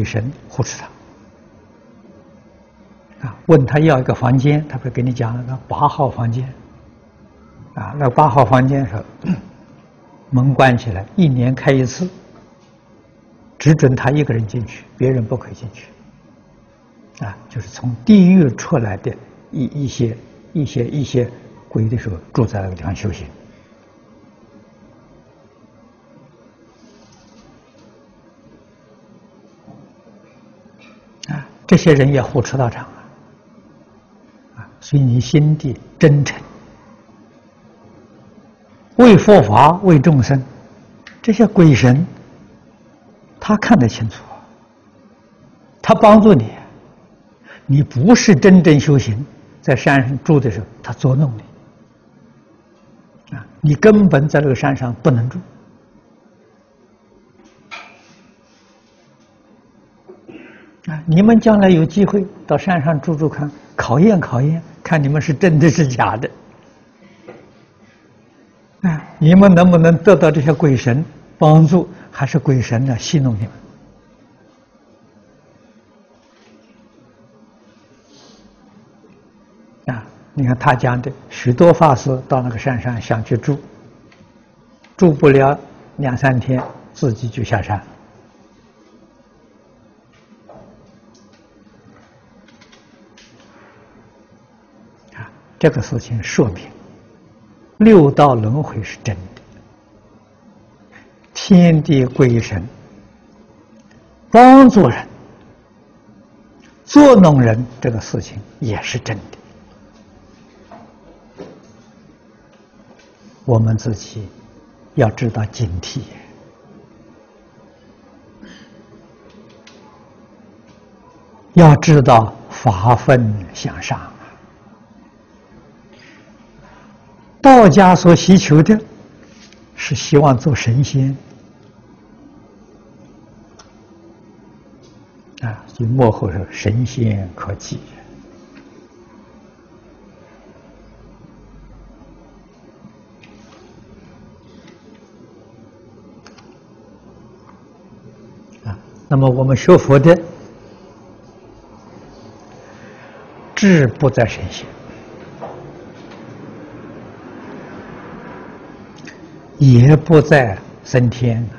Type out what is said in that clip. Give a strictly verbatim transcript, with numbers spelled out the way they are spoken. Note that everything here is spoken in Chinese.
神护持他。啊，问他要一个房间，他会给你讲那八号房间。啊，那八号房间是门关起来，一年开一次，只准他一个人进去，别人不可以进去。啊，就是从地狱出来的一一些一些一些鬼的时候，住在那个地方修行。啊，这些人也护持道场啊，啊，所以你心地真诚，为佛法为众生，这些鬼神他看得清楚，他帮助你。你不是真正修行，在山上住的时候，他捉弄你啊！你根本在这个山上不能住啊！你们将来有机会到山上住住看，考验考验，看你们是真的是假的啊！你们能不能得到这些鬼神帮助，还是鬼神呢戏弄你们？你看他讲的，许多法师到那个山上想去住，住不了两三天，自己就下山。啊，这个事情说明六道轮回是真的，天地鬼神帮助人、捉弄人，这个事情也是真的。我们自己要知道警惕，要知道发奋向上。道家所希求的是希望做神仙啊，就幕后是神仙可祭。那么我们学佛的志不在神仙，也不在升天，